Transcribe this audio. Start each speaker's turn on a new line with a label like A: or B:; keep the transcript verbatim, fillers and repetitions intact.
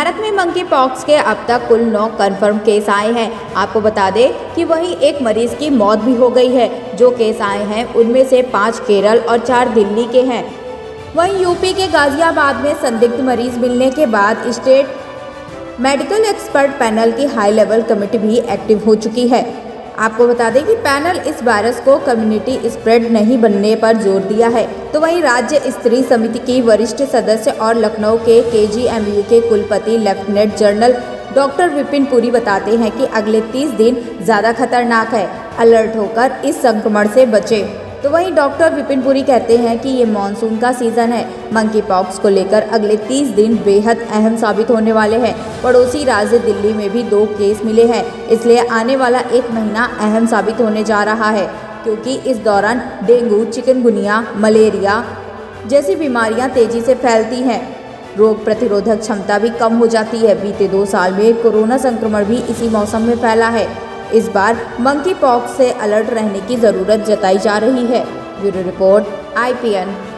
A: भारत में monkey pox के अब तक कुल नौ कंफर्म केस आए हैं। आपको बता दें कि वहीं एक मरीज की मौत भी हो गई है। जो केस आए हैं उनमें से पाँच केरल और चार दिल्ली के हैं। वहीं यूपी के गाजियाबाद में संदिग्ध मरीज मिलने के बाद स्टेट मेडिकल एक्सपर्ट पैनल की हाई लेवल कमेटी भी एक्टिव हो चुकी है। आपको बता दें कि पैनल इस वायरस को कम्युनिटी स्प्रेड नहीं बनने पर जोर दिया है। तो वहीं राज्य स्तरीय समिति की वरिष्ठ सदस्य और लखनऊ के केजीएमयू के कुलपति lieutenant general doctor Vipin Puri बताते हैं कि अगले तीस दिन ज़्यादा खतरनाक है, अलर्ट होकर इस संक्रमण से बचें। तो वहीं डॉक्टर विपिन पुरी कहते हैं कि ये मानसून का सीजन है। मंकी पॉक्स को लेकर अगले तीस दिन बेहद अहम साबित होने वाले हैं। पड़ोसी राज्य दिल्ली में भी दो केस मिले हैं, इसलिए आने वाला एक महीना अहम साबित होने जा रहा है, क्योंकि इस दौरान डेंगू, चिकनगुनिया, मलेरिया जैसी बीमारियां तेजी से फैलती हैं। रोग प्रतिरोधक क्षमता भी कम हो जाती है। बीते दो साल में कोरोना संक्रमण भी इसी मौसम में फैला है। इस बार मंकी पॉक्स से अलर्ट रहने की जरूरत जताई जा रही है। Bureau report I P N.